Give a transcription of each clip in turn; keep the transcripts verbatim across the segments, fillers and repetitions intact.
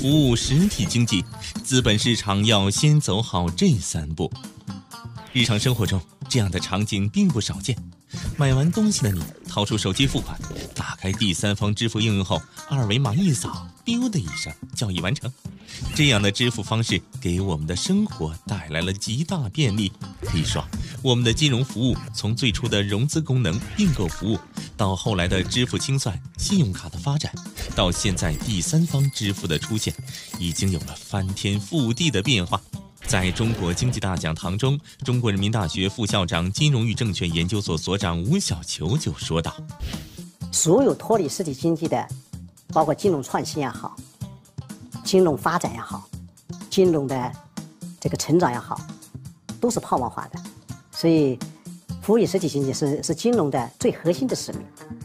服务实体经济，资本市场要先走好这三步。日常生活中，这样的场景并不少见。买完东西的你，掏出手机付款，打开第三方支付应用后，二维码一扫，biu的一声，交易完成。这样的支付方式给我们的生活带来了极大便利。可以说，我们的金融服务从最初的融资功能、并购服务，到后来的支付清算、信用卡的发展，到现在第三方支付的出现，已经有了翻天覆地的变化。在中国经济大讲堂中，中国人民大学副校长、金融与证券研究所所长吴小球就说道： 所有脱离实体经济的，包括金融创新也好，金融发展也好，金融的这个成长也好，都是泡沫化的。所以服务于实体经济是是金融的最核心的使命。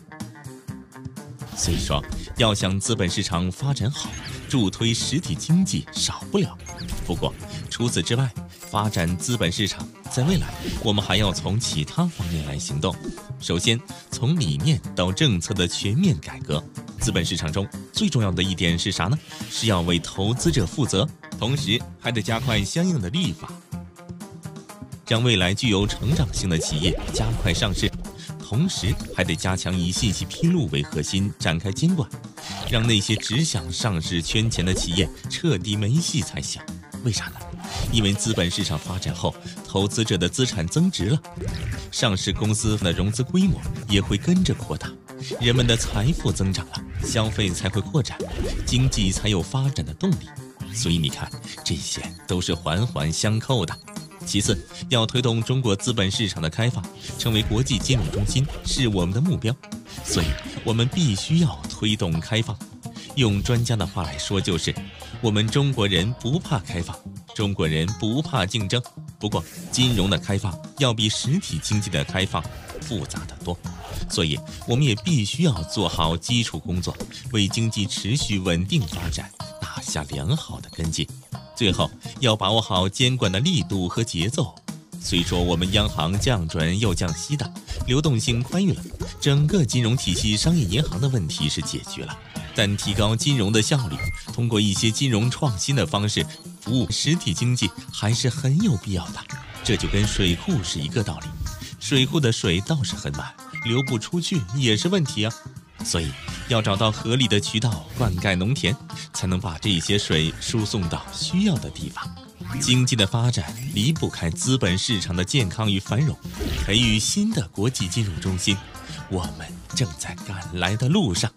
所以说，要想资本市场发展好，助推实体经济少不了。不过除此之外，发展资本市场在未来我们还要从其他方面来行动。首先，从理念到政策的全面改革。资本市场中最重要的一点是啥呢？是要为投资者负责，同时还得加快相应的立法，让未来具有成长性的企业加快上市，同时还得加强以信息披露为核心展开监管，让那些只想上市圈钱的企业彻底没戏才行。为啥呢？因为资本市场发展后，投资者的资产增值了，上市公司的融资规模也会跟着扩大，人们的财富增长了，消费才会扩展，经济才有发展的动力。所以你看，这些都是环环相扣的。其次，要推动中国资本市场的开放，成为国际金融中心是我们的目标，所以我们必须要推动开放。用专家的话来说，就是我们中国人不怕开放，中国人不怕竞争。不过，金融的开放要比实体经济的开放复杂得多，所以我们也必须要做好基础工作，为经济持续稳定发展打下良好的根基。最后，要把握好监管的力度和节奏。虽说我们央行降准又降息的，流动性宽裕了，整个金融体系商业银行的问题是解决了，但提高金融的效率，通过一些金融创新的方式服务实体经济还是很有必要的。这就跟水库是一个道理，水库的水倒是很满，流不出去也是问题啊。所以要找到合理的渠道灌溉农田，才能把这些水输送到需要的地方。经济的发展离不开资本市场的健康与繁荣，培育新的国际金融中心，我们正在赶来的路上。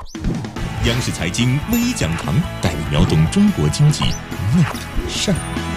央视财经微讲堂，带你秒懂中国经济那事儿。